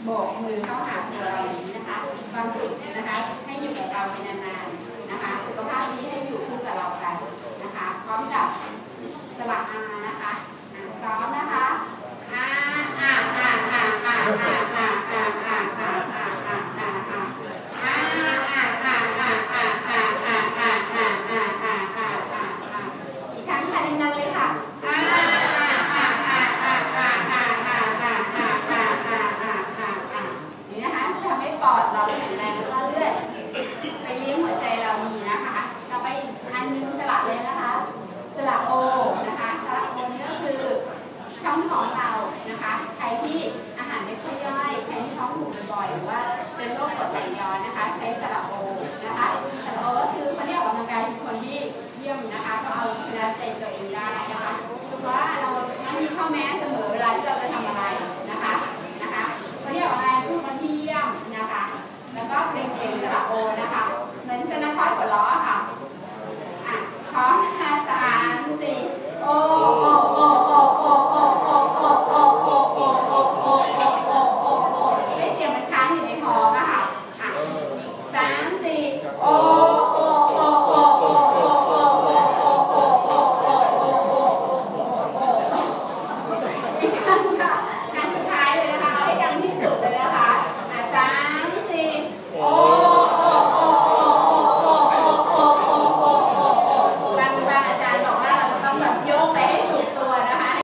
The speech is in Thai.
โบกมือเข้าหาตัวเราอย่างนี้นะคะความสุขนะคะให้อยู่กับเราเป็นนานๆนะคะสุขภาพนี้ให้อยู่คู่กับเรากันนะคะพร้อมกับสลักอานะคะพร้อมนะคะ